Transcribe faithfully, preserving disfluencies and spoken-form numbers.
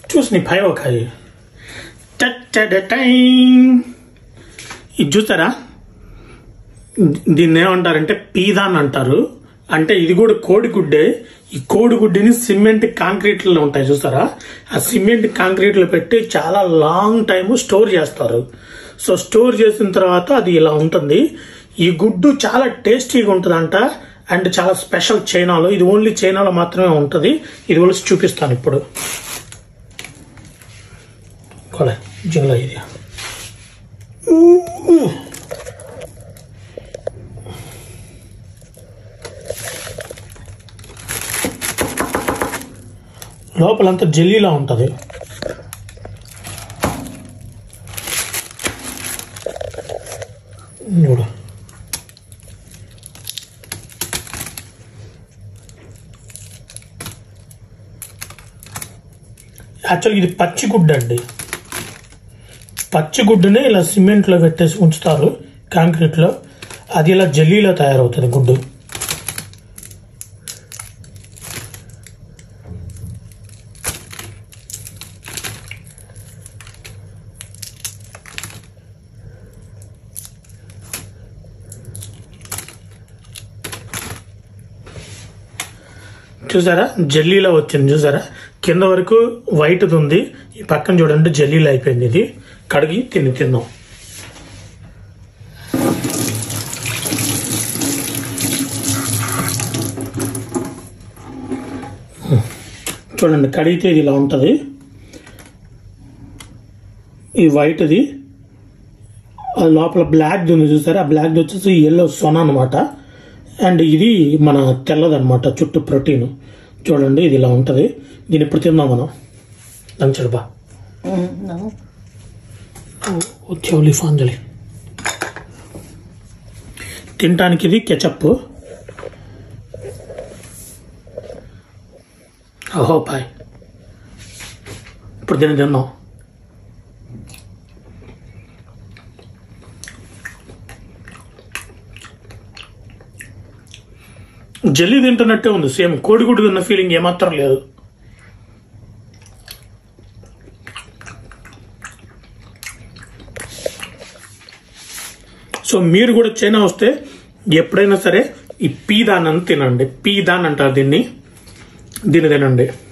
చూసి నీ పై ఒక ఇది చూస్తారా, దీన్ని ఏమంటారంటే పీదాన్ అంటారు. అంటే ఇది కూడా కోడిగుడ్డే. ఈ కోడిగుడ్డిని సిమెంట్ కాంక్రీట్లో ఉంటాయి చూస్తారా, ఆ సిమెంట్ కాంక్రీట్లో పెట్టి చాలా లాంగ్ టైమ్ స్టోర్ చేస్తారు. సో స్టోర్ చేసిన తర్వాత అది ఇలా ఉంటుంది. ఈ గుడ్డు చాలా టేస్టీగా ఉంటుందంట అండ్ చాలా స్పెషల్ చైనాలో. ఇది ఓన్లీ చైనాలో మాత్రమే ఉంటుంది. ఇది కూడా చూపిస్తాను ఇప్పుడు. కొలే జింగ్లా ఇది లోపలంతా జెల్లీలా ఉంటుంది. చూడు యాక్చువల్గా ఇది పచ్చిగుడ్డు అండి. పచ్చిగుడ్డునే ఇలా సిమెంట్లో పెట్టేసి ఉంచుతారు కాంక్రీట్లో. అది ఇలా జెల్లీలో తయారవుతుంది గుడ్డు. చూసారా జెల్లీలో వచ్చింది, చూసారా కింద వరకు వైట్ ఉంది, ఈ పక్కన చూడండి జెల్లీలో అయిపోయింది. ఇది కడిగి తిని తిందాం. చూడండి కడిగితే ఇది ఇలా ఉంటుంది. ఈ వైట్ది అది లోపల బ్లాక్ది ఉంది చూసారా, ఆ బ్లాక్ది వచ్చేసి ఎల్లో సొన అనమాట. అండ్ ఇది మన తెల్లదనమాట చుట్టూ ప్రోటీన్. చూడండి ఇది ఇలా ఉంటుంది. దీన్ని ఇప్పుడు తిందాం మనం. లంచడబా వచ్చేవలి ఫాంజలి తినటానికి ఇది కెచప్. ఓహో పాయ్ ఇప్పుడు దీన్ని తిన్నాం. జెల్లీ తింటున్నట్టే ఉంది, సేమ్ కోడిగుడ్డు తిన్న ఫీలింగ్ ఏమాత్రం లేదు. సో మీరు కూడా చైనా వస్తే ఎప్పుడైనా సరే ఈ పీదాన్ అని తినండి. పీదాన్ అంటారు దీన్ని, దీన్ని తినండి.